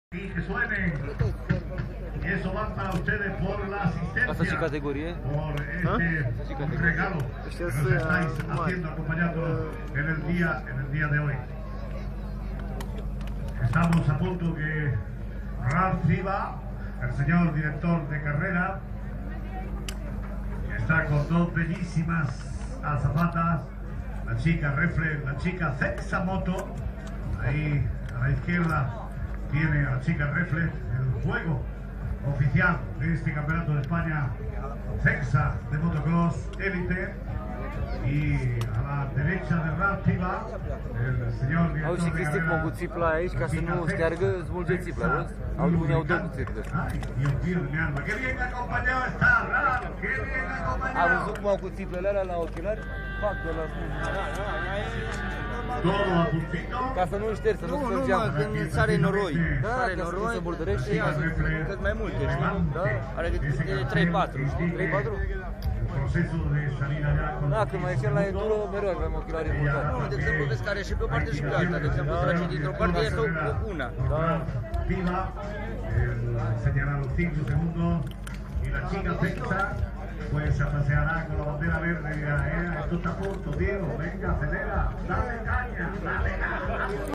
Y que suenen. Y eso va para ustedes por la asistencia. ¿Asta și categorie? Por este regalo que nos estáis haciendo, acompañándonos en el día de hoy. Estamos a punto que Ralph Riva, el señor director de carrera, está con dos bellísimas azafatas, la chica Reflex, la chica Zexa Moto. Ahí a la izquierda tiene a la chica Reflex, el juego oficial de este campeonato de España Zexa de motocross élite. Y a la derecha de Ralph Riva, el señor director Au și de Cristi carrera, cu țipla aici, ca să nu steargă, smulge țipla, vezi? Unii au două țiple. Ay, Dios mío de mi alma, qué bien acompañado está Ralph, qué bien Am acompañado. văzut cum au cu țiplele alea la ochelari? Fac de la Todo a puntito. ca să nu ștergi, să nu Nu, spargi mă, geamul. când sare noroi. Da, Sare ca să noroi, se burdărește. ia cât mai multe, știi? Da? Are de 3-4, știi? 3-4? Proceso de salir allá con Da, când mai ieșeam la enduro, mereu aveam ochelari burdari. Nu, de exemplu, vezi care și pe o parte și pe alta. De exemplu, trage dintr-o parte, este una. Viva, señala los 5 segundos y la chica Zexa pues se paseará con la bandera verde y dirá, esto está a punto, Diego, venga, acelera, dale caña, dale.